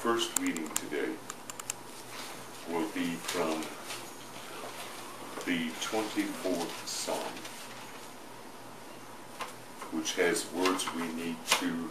first reading today will be from the 24th Psalm, which has words we need to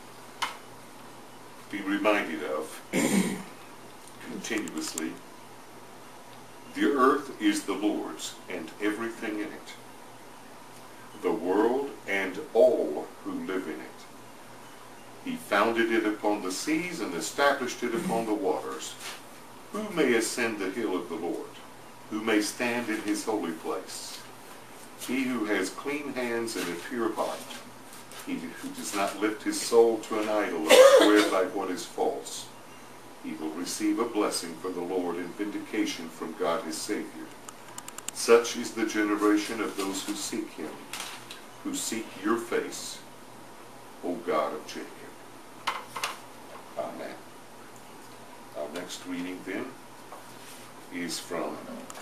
be reminded of continuously. The earth is the Lord's, and everything in it, the world and all who live in it. He founded it upon the seas and established it upon the waters. Who may ascend the hill of the Lord? Who may stand in his holy place? He who has clean hands and a pure heart, he who does not lift his soul to an idol or swear by what is false. He will receive a blessing from the Lord and vindication from God his Savior. Such is the generation of those who seek him, who seek your face, O God of Jacob. Amen. Our next reading then is from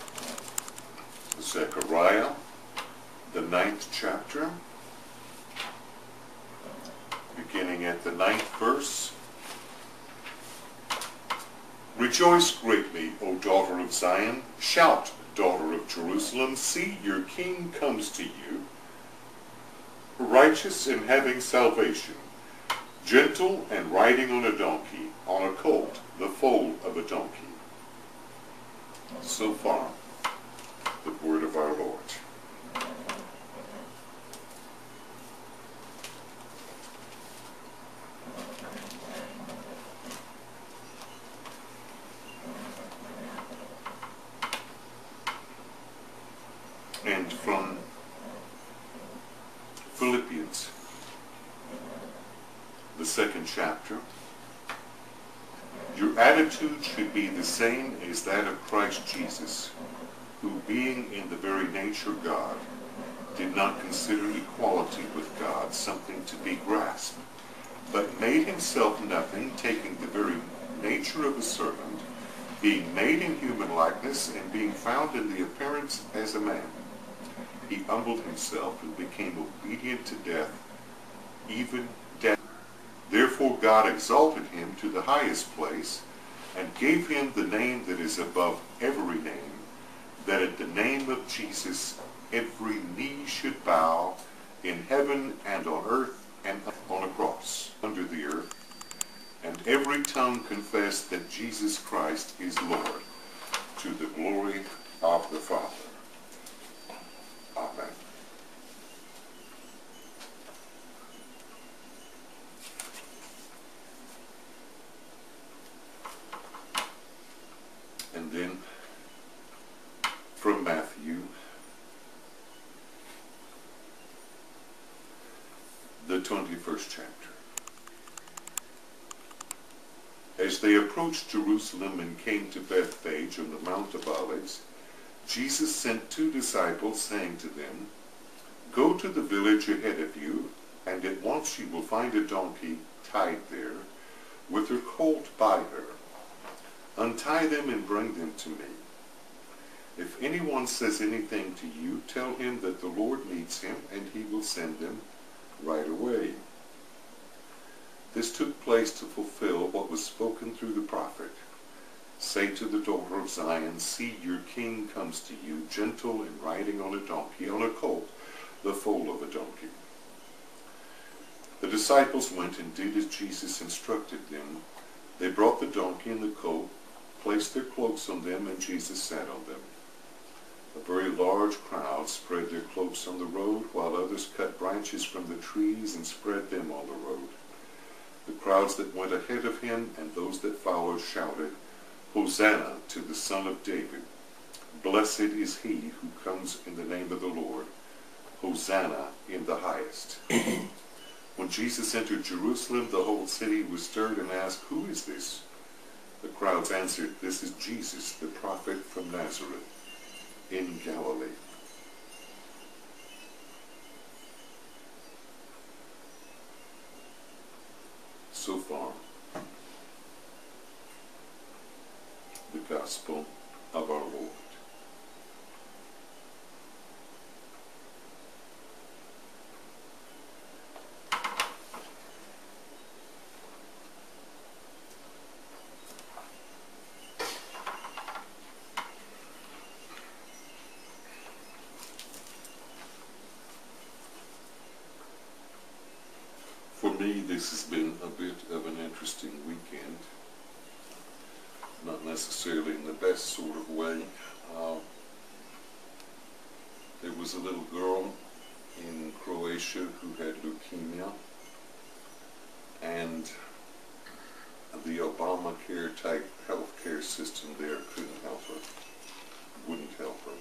Zechariah, the 9th chapter, beginning at the 9th verse. Rejoice greatly, O daughter of Zion. Shout, daughter of Jerusalem. See, your king comes to you, righteous and having salvation, gentle and riding on a donkey, on a colt, the foal of a donkey. So far, the word of our Lord. And from Philippians, the 2nd chapter, your attitude should be the same as that of Christ Jesus, who being in the very nature God, did not consider equality with God something to be grasped, but made himself nothing, taking the very nature of a servant, being made in human likeness, and being found in the appearance as a man. He humbled himself and became obedient to death, even death. Therefore God exalted him to the highest place, and gave him the name that is above every name, that at the name of Jesus every knee should bow, in heaven and on earth and on a cross under the earth, and every tongue confess that Jesus Christ is Lord, to the glory of the Father. Amen. And then from Matthew, the 21st chapter. As they approached Jerusalem and came to Bethphage on the Mount of Olives, Jesus sent 2 disciples, saying to them, Go to the village ahead of you, and at once you will find a donkey tied there, with her colt by her. Untie them and bring them to me. If anyone says anything to you, tell him that the Lord needs him, and he will send them right away. This took place to fulfill what was spoken through the prophet. Say to the daughter of Zion, See, your king comes to you, gentle and riding on a donkey, on a colt, the foal of a donkey. The disciples went and did as Jesus instructed them. They brought the donkey and the colt, placed their cloaks on them, and Jesus sat on them. A very large crowd spread their cloaks on the road, while others cut branches from the trees and spread them on the road. The crowds that went ahead of him and those that followed shouted, Hosanna to the Son of David. Blessed is he who comes in the name of the Lord. Hosanna in the highest. When Jesus entered Jerusalem, the whole city was stirred and asked, Who is this? The crowds answered, This is Jesus, the prophet from Nazareth, in Galilee. So far, the Gospel of our Lord. me, this has been a bit of an interesting weekend. Not necessarily in the best sort of way. There was a little girl in Croatia who had leukemia, and the Obamacare type healthcare system there couldn't help her, wouldn't help her.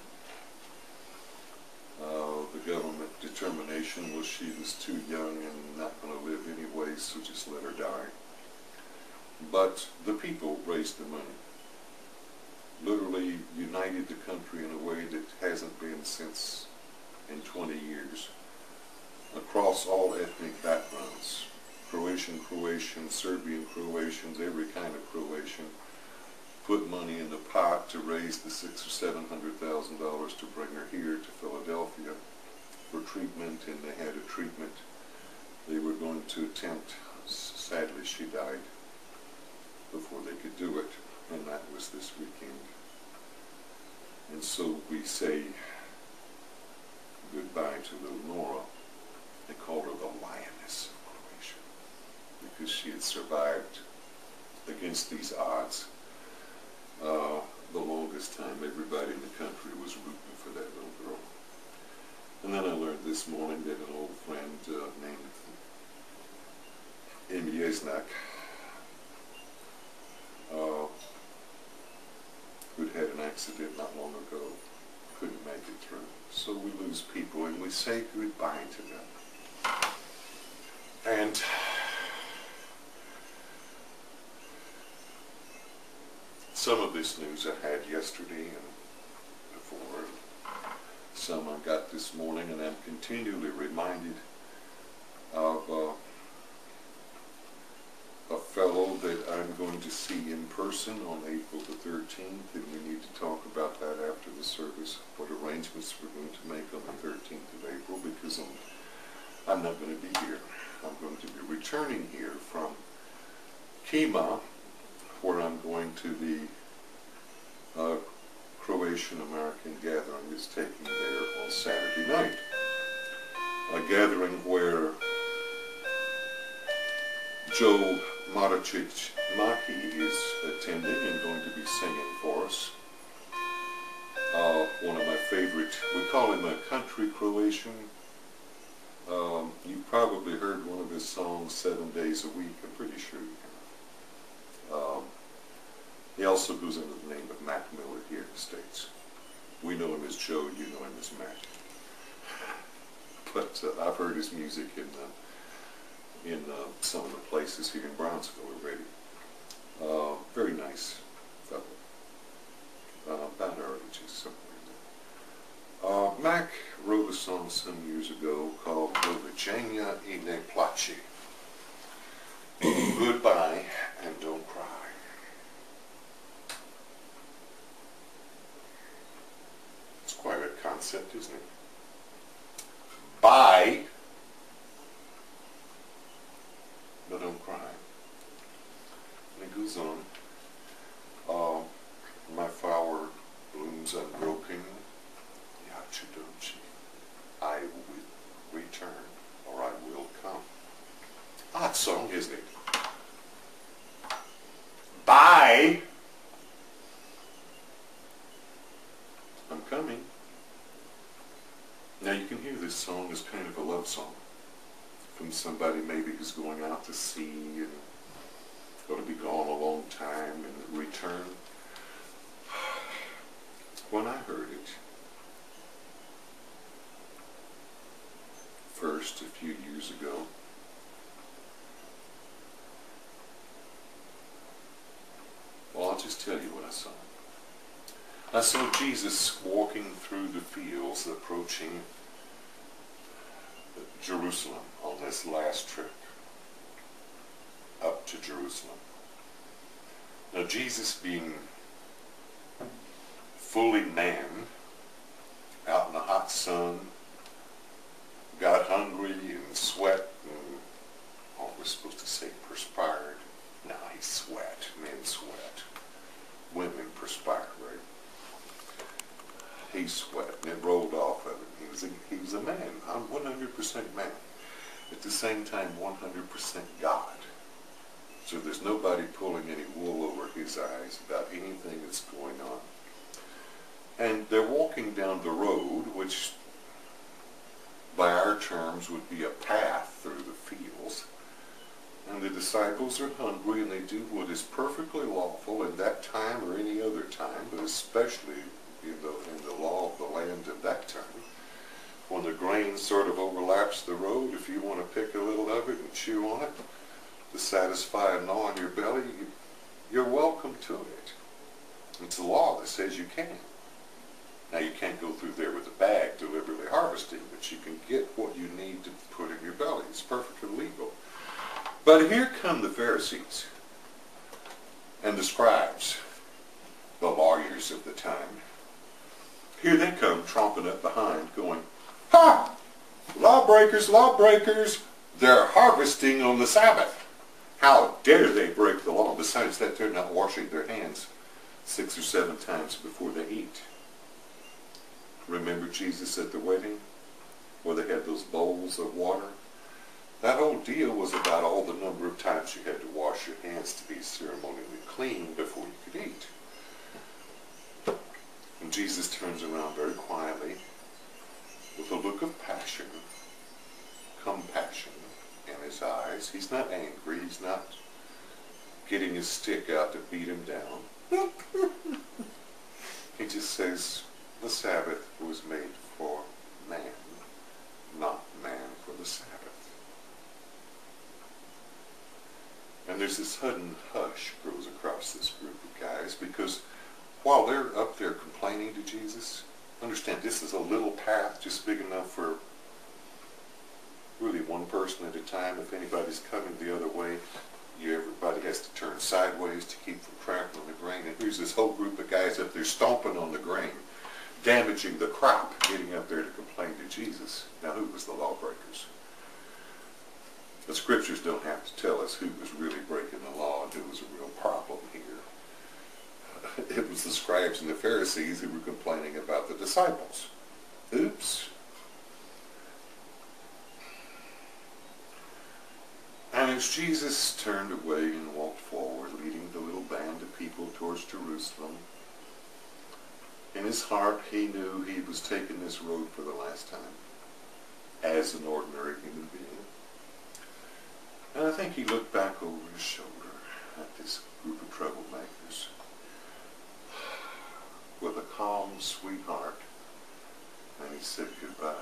The government determination was she was too young and not going to live anyway, so just let her die. But the people raised the money, literally united the country in a way that hasn't been since in 20 years, across all ethnic backgrounds. Croatians, Serbian Croatians, every kind of Croatian, put money in the pot to raise the $600,000 or $700,000 to bring her here to Philadelphia for treatment, and they had a treatment they were going to attempt. Sadly, she died before they could do it, and that was this weekend. And so we say goodbye to little Nora. They called her the Lioness of Croatia because she had survived against these odds. The longest time everybody in the country was rooting for that little girl. And then I learned this morning that an old friend named Amy Yesnak, who'd had an accident not long ago, couldn't make it through. So we lose people and we say goodbye to them. And some of this news I had yesterday and before, some I got this morning, and I'm continually reminded of a fellow that I'm going to see in person on April the 13th, and we need to talk about that after the service, what arrangements we're going to make on the 13th of April, because I'm not going to be here. I'm going to be returning here from Kima, where I'm going to the Croatian American gathering that's taking there on Saturday night. A gathering where Joe Maricic-Maki is attending and going to be singing for us. One of my favorite, we call him a country Croatian. You've probably heard one of his songs 7 days a week, I'm pretty sure you have. He also goes under the name of Mac Miller here in the States. We know him as Joe, you know him as Mac. But I've heard his music in some of the places here in Brownsville already. Very nice fellow. About our ages, somewhere in there. Mac wrote a song some years ago called Do Viđenja I Ne Plaći. Goodbye and don't cry. It's quite a concept, isn't it? Bye, but don't cry. And it goes on. My flower blooms unbroken. Yachidochi. I will return, or I will come. Odd song, isn't it? Bye. I'm coming. Now you can hear this song as kind of a love song from somebody maybe who's going out to sea and going to be gone a long time and return. When I heard it first a few years ago, well, I'll just tell you what I saw. I saw Jesus walking through the fields approaching Jerusalem on this last trip up to Jerusalem. Now Jesus, being fully man, out in the hot sun, got hungry and sweat and, oh, we're supposed to say perspired. No, he sweat. Men sweat. Women perspire, right? He sweat and it rolled off of him. He was a man. I'm 100% man. at the same time 100% God. So there's nobody pulling any wool over his eyes about anything that's going on. And they're walking down the road, which by our terms would be a path through the fields. And the disciples are hungry, and they do what is perfectly lawful in that time or any other time, but especially in the law of the land at that time. When the grain sort of overlaps the road, if you want to pick a little of it and chew on it to satisfy a gnaw in your belly, you're welcome to it. It's the law that says you can. Now, you can't go through there with a bag deliberately harvesting, but you can get what you need to put in your belly. It's perfectly legal. But here come the Pharisees and the scribes, the lawyers of the time. Here they come, tromping up behind, going, "Ha! Lawbreakers, lawbreakers! They're harvesting on the Sabbath. How dare they break the law? Besides that, they're not washing their hands 6 or 7 times before they eat." Remember Jesus at the wedding, where they had those bowls of water? That whole deal was about all the number of times you had to wash your hands to be ceremonially clean before you could eat. And Jesus turns around very quietly with a look of passion, compassion in his eyes. He's not angry. He's not getting his stick out to beat him down. He just says, the Sabbath was made for man, not man for the Sabbath. And there's this sudden hush grows across this group of guys, because while they're up there complaining to Jesus, understand this is a little path just big enough for really one person at a time. If anybody's coming the other way, everybody has to turn sideways to keep from trampling the grain. And here's this whole group of guys up there stomping on the grain, damaging the crop, getting up there to complain to Jesus. Now, who was the lawbreakers? The scriptures don't have to tell us who was really breaking the law and who was a real problem here. It was the scribes and the Pharisees who were complaining about the disciples. Oops. And as Jesus turned away and walked forward, leading the little band of people towards Jerusalem, in his heart he knew he was taking this road for the last time as an ordinary human being. And I think he looked back over his shoulder at this group of troublemakers with a calm, sweet heart, and he said goodbye.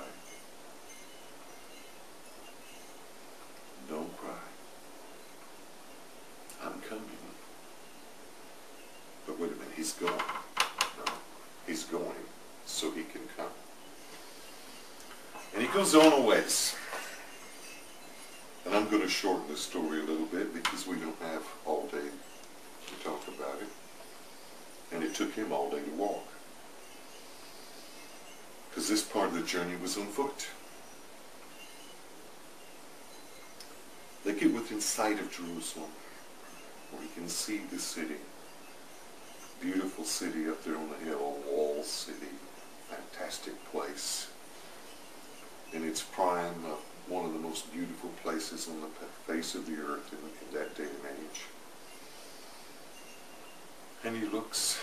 Don't cry. I'm coming. But wait a minute, he's going. No, he's going so he can come. And he goes on a ways. And I'm going to shorten the story a little bit because we don't have all day to talk about it. And it took him all day to walk, because this part of the journey was on foot. They get within sight of Jerusalem, where you can see the city. Beautiful city up there on the hill, walled city, fantastic place. In its prime, one of the most beautiful places on the face of the earth in that day and age. And he looks,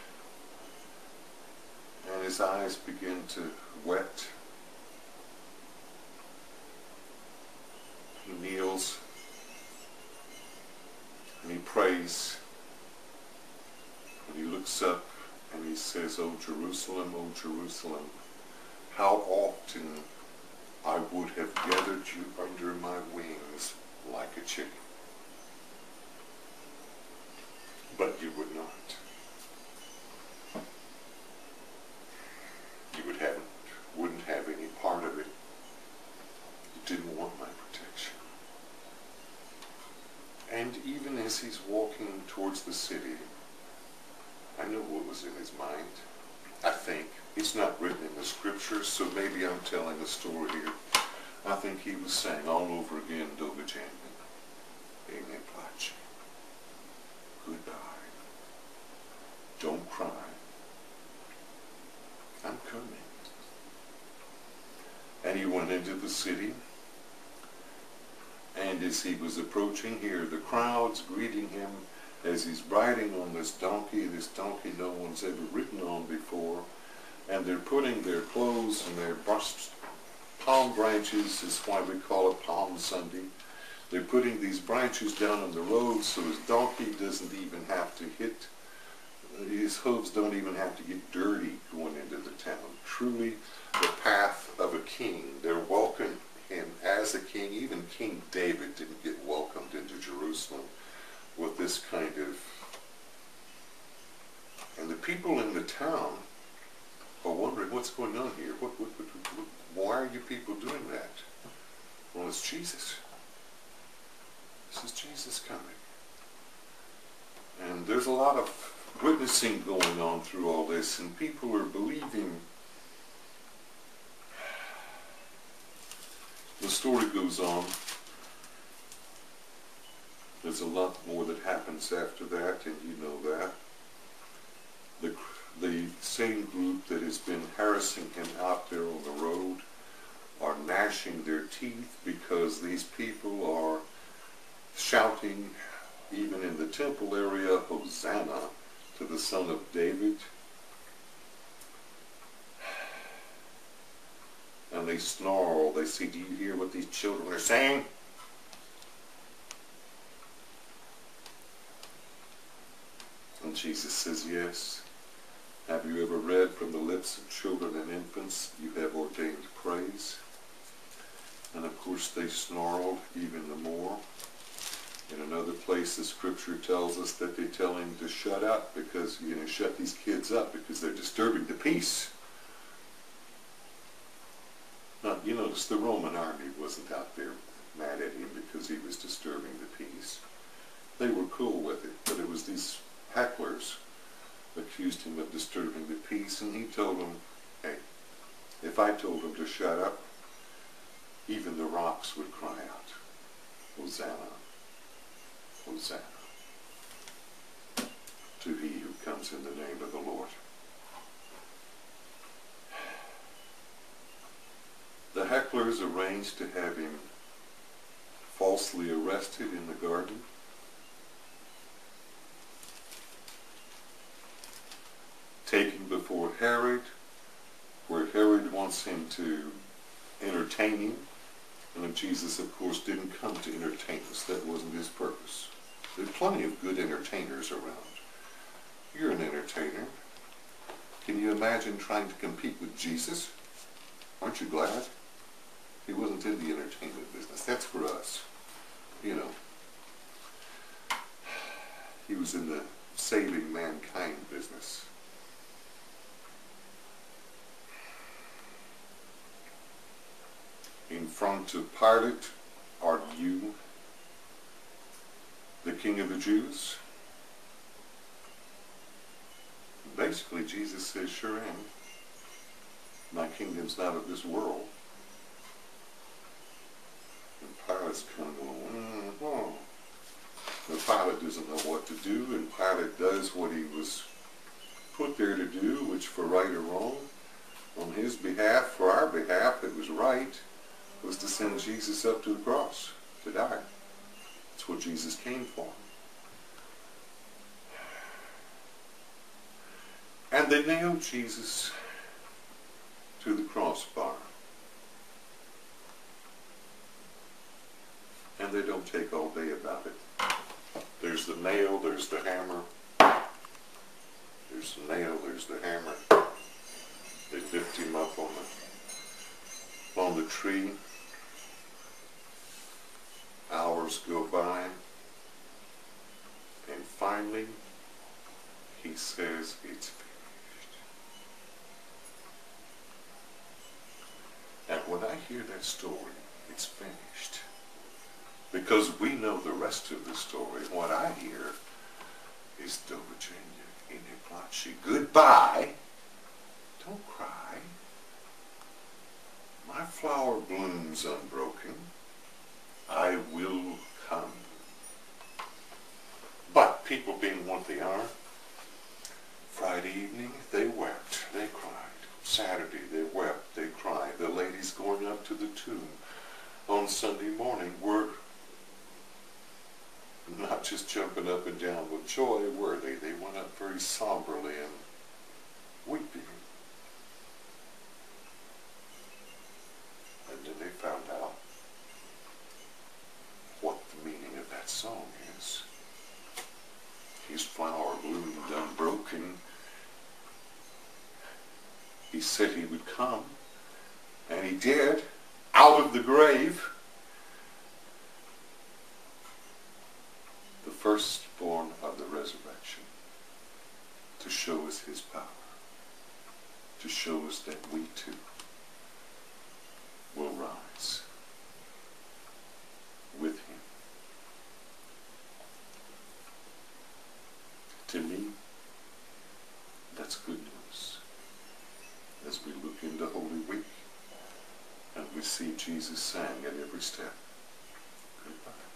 and his eyes begin to wet. He kneels, and he prays, and he looks up, and he says, O Jerusalem, how often I would have gathered you under my wings like a chicken. But you would not. You wouldn't have any part of it. You didn't want my protection. And even as he's walking towards the city, I know what was in his mind. I think. It's not written in the scriptures, so maybe I'm telling a story here. I think he was saying all over again, Doba Janman, Amen Plachi. Goodbye. Don't cry. I'm coming. And he went into the city, And as he was approaching here, the crowds greeting him as he's riding on this donkey no one's ever ridden on before. And they're putting their clothes and their palm branches, is why we call it Palm Sunday. They're putting these branches down on the road so his donkey doesn't even have to his hooves don't even have to get dirty going into the town. Truly the path of a king. They're welcoming him as a king. Even King David didn't get welcomed into Jerusalem with this kind of... And the people in the town are wondering what's going on here. Why are you people doing that? Well, it's Jesus. This is Jesus coming. And there's a lot of witnessing going on through all this, and people are believing. The story goes on. There's a lot more that happens after that, and you know that. The same group that has been harassing him out there on the road are gnashing their teeth because these people are shouting, even in the temple area, Hosanna to the Son of David. And they snarl. They say, do you hear what these children are saying? And Jesus says, yes. Have you ever read, from the lips of children and infants you have ordained praise? And of course they snarled even the more. In another place the scripture tells us that they tell him to shut up because, shut these kids up because they're disturbing the peace. Now, you notice the Roman army wasn't out there mad at him because he was disturbing the peace. They were cool with it, but it was these hecklers accused him of disturbing the peace, and he told them, hey, if I told them to shut up, even the rocks would cry out, Hosanna, Hosanna, to he who comes in the name of the Lord. The hecklers arranged to have him falsely arrested in the garden. Taken before Herod, where Herod wants him to entertain him. And Jesus, of course, didn't come to entertain us. That wasn't his purpose. There's plenty of good entertainers around. You're an entertainer. Can you imagine trying to compete with Jesus? Aren't you glad? He wasn't in the entertainment business. That's for us. He was in the saving mankind business. In front of Pilate, are you the King of the Jews? Basically, Jesus says, sure am. My kingdom's not of this world. And Pilate's kind of going, But Pilate doesn't know what to do, and Pilate does what he was put there to do, which for right or wrong, on his behalf, for our behalf, it was right, was to send Jesus up to the cross to die. That's what Jesus came for. And they nailed Jesus to the crossbar. And they don't take all day about it. There's the nail, there's the hammer. There's the nail, there's the hammer. They lift him up on the tree. Hours go by. And finally, he says, it's finished. And when I hear that story, it's finished. Because we know the rest of the story. What I hear is, Do Virginia, Iniplachi, goodbye. Don't cry. My flower blooms unbroken. I will come. But people being what they are, Friday evening, they wept, they cried. Saturday, they wept, they cried. The ladies going up to the tomb on Sunday morning were not just jumping up and down with joy, were they? They went up very somberly and weeping. And then they found out what the meaning of that song is. His flower bloomed unbroken. He said he would come, and he did, out of the grave. The firstborn of the resurrection, to show us his power, to show us that we too will rise with him. To me, that's good news. As we look into Holy Week and we see Jesus sang at every step. Goodbye.